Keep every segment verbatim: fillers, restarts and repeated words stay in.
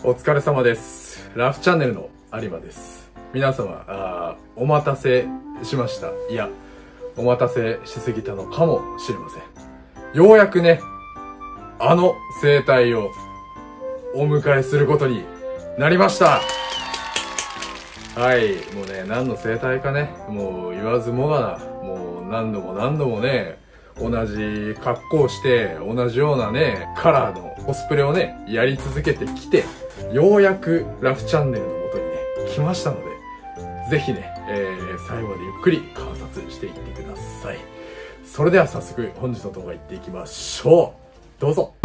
お疲れ様です。ラフチャンネルの有馬です。皆様、あお待たせしました。いや、お待たせしすぎたのかもしれません。ようやくね、あの生態をお迎えすることになりました。はい、もうね、何の生態かね、もう言わずもがな、もう何度も何度もね、同じ格好をして、同じようなね、カラーのコスプレをね、やり続けてきて、ようやくラフチャンネルの元にね、来ましたので、ぜひね、えー、最後までゆっくり観察していってください。それでは早速、本日の動画行っていきましょう。どうぞ。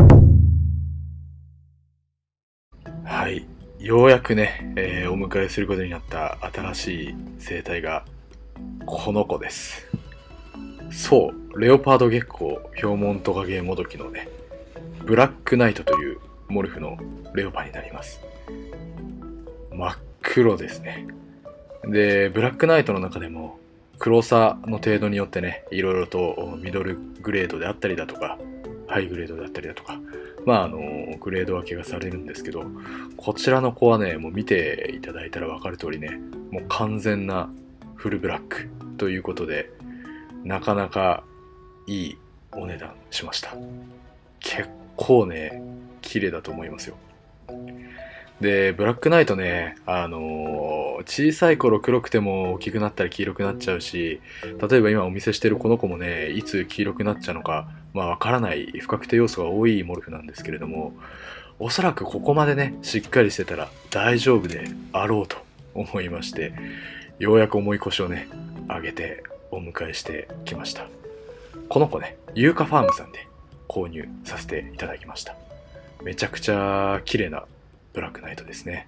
はい。ようやくね、えー、お迎えすることになった新しい生態が、この子です。そう、レオパード月光ヒョウモントカゲモドキのね、ブラックナイトというモルフのレオパになります。真っ黒ですね。で、ブラックナイトの中でも黒さの程度によってね、いろいろとミドルグレードであったりだとか、ハイグレードであったりだとか、まああの、グレード分けがされるんですけど、こちらの子はね、もう見ていただいたらわかる通りね、もう完全なフルブラックということで、なかなかいいお値段しました。結構ね、綺麗だと思いますよ。で、ブラックナイトね、あのー、小さい頃黒くても大きくなったり黄色くなっちゃうし、例えば今お見せしてるこの子もね、いつ黄色くなっちゃうのか、まあわからない不確定要素が多いモルフなんですけれども、おそらくここまでね、しっかりしてたら大丈夫であろうと思いまして、ようやく重い腰をね、上げてお迎えしてきました。この子ね、ユーカファームさんで購入させていただきました。めちゃくちゃ綺麗なブラックナイトですね。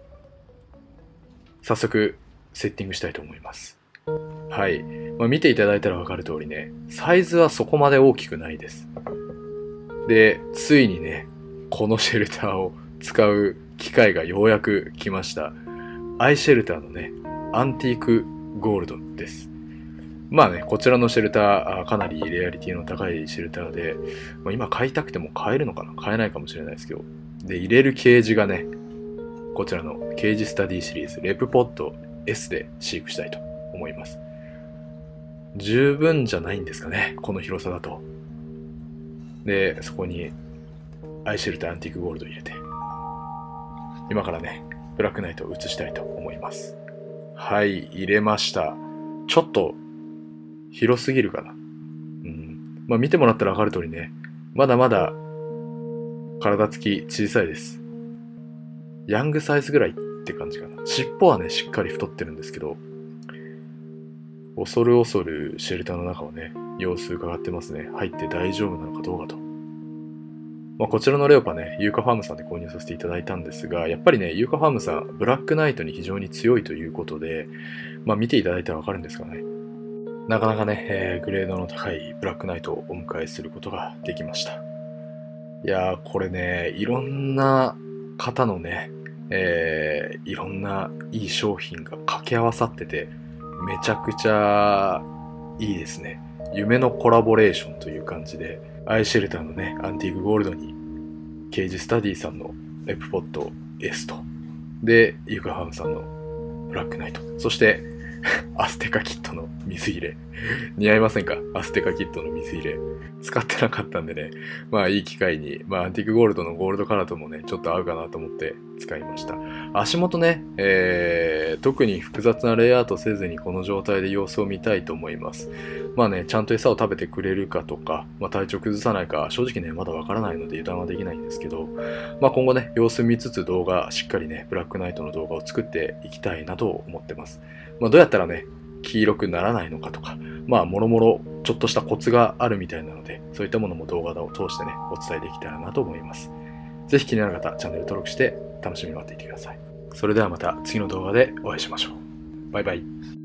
早速セッティングしたいと思います。はい、まあ、見ていただいたらわかる通りね、サイズはそこまで大きくないです。で、ついにね、このシェルターを使う機会がようやく来ました。アイシェルターのね、アンティークゴールドです。まあね、こちらのシェルター、かなりレアリティの高いシェルターで、まあ、今買いたくても買えるのかな、買えないかもしれないですけど。で、入れるケージがね、こちらのケージスタディシリーズ、レプポッド エス で飼育したいと思います。十分じゃないんですかね、この広さだと。で、そこにアイシェルターアンティークゴールド入れて、今からね、ブラックナイトを移したいと思います。はい、入れました。ちょっと広すぎるかな。うん。まあ見てもらったらわかる通りね、まだまだ体つき小さいです。ヤングサイズぐらいって感じかな。尻尾はね、しっかり太ってるんですけど、恐る恐るシェルターの中をね、様子伺ってますね。入って大丈夫なのかどうかと。まあ、こちらのレオパね、ユーカファームさんで購入させていただいたんですが、やっぱりね、ユーカファームさん、ブラックナイトに非常に強いということで、まあ見ていただいたらわかるんですかね。なかなかね、えー、グレードの高いブラックナイトをお迎えすることができました。いやー、これね、いろんな方のね、えー、いろんないい商品が掛け合わさってて、めちゃくちゃいいですね。夢のコラボレーションという感じで、アイシェルターのね、アンティークゴールドに、ケージスタディさんのレプポット エス と、で、ユーカファームさんのブラックナイト、そしてアステカキットの水入れ。似合いませんか？アステカキットの水入れ。使ってなかったんでね、まあいい機会に、まあアンティークゴールドのゴールドカラーともね、ちょっと合うかなと思って使いました。足元ね、えー、特に複雑なレイアウトせずにこの状態で様子を見たいと思います。まあね、ちゃんと餌を食べてくれるかとか、まあ体調崩さないか、正直ね、まだわからないので油断はできないんですけど、まあ今後ね、様子見つつ動画、しっかりね、ブラックナイトの動画を作っていきたいなと思ってます。まあどうやったらね、黄色くならないのかとか、まあもろもろちょっとしたコツがあるみたいなので、そういったものも動画を通してね、お伝えできたらなと思います。ぜひ気になる方、チャンネル登録して楽しみに待っていてください。それではまた次の動画でお会いしましょう。バイバイ。